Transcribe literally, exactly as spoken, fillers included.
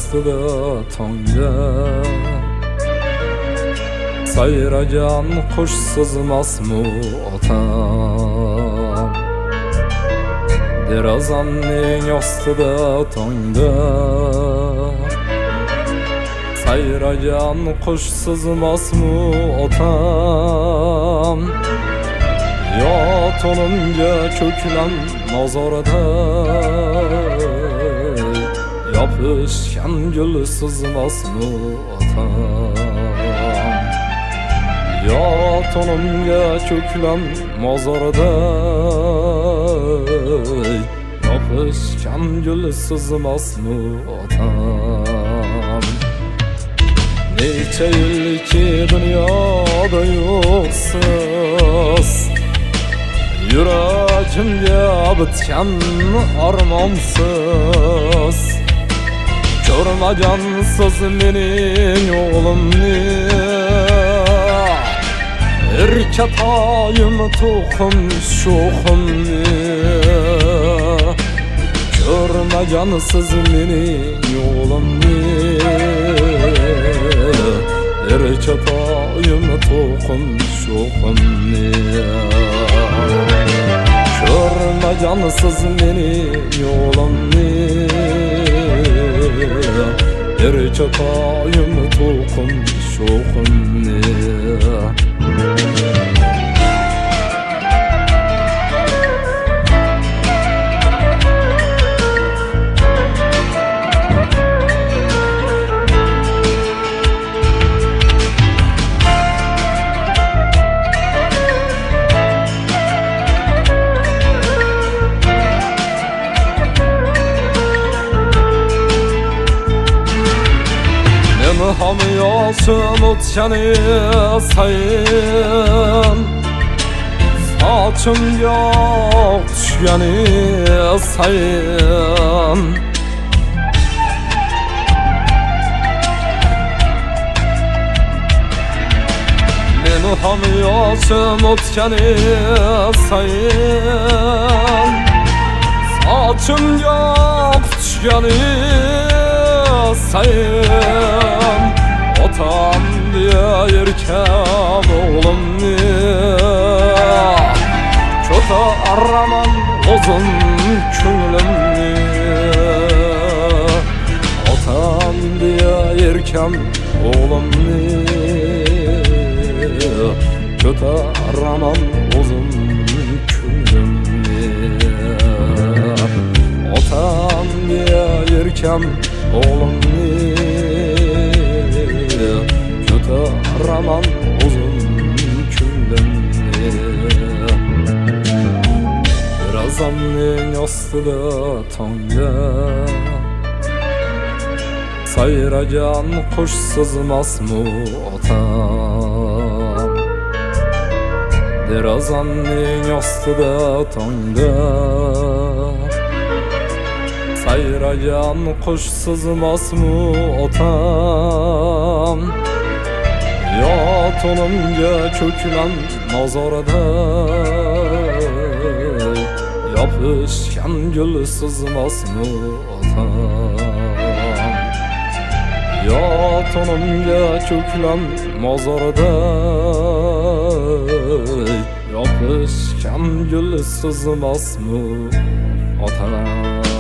ostida tongda sayragan qush sızmasmu otam. Derazamning ostida tongda sayragan qush sızmasmu otam. Yot onimga ko'klam nozorada yopishgan gul sızmasmu otam. Yot onimga ko'klam nozorada yopishgan gul sızmasmu otam. Necha yilki dunyoda yo'qsiz, yuragimga bitgan armonsiz. Ko'rmagansiz mening o'g'limni, erkatoyim to'qim sho'ximni. Ko'rmagansiz mening o'g'limni, erkatoyim to'qim sho'ximni. Ko'rmagansiz mening o'g'limni, erkatoyim to'qim sho'ximni. Ham yoshim o'tgani sayin, sochimga oq tushgani sayin, meni ham yoshim o'tgani sayin, sochimga oq tushgani sayin. Otam diye yerkem oğlumni, ko'taraman uzun ko'nglimni. Otam diye yerkem oğlumni, ko'taraman uzun ko'nglimni. Otam diye yerkem oğlumni, ko'taraman uzun ko'nglimni. Derazamning ostida tongda sayragan qush sızmasmu otam. Derazamning ostida tongda sayragan qush sızmasmu otam. Yot onimga ko'klam nozorada yopishgan gul sızmasmu otam. Yot onimga ko'klam nozorada yopishgan gul sızmasmu otam.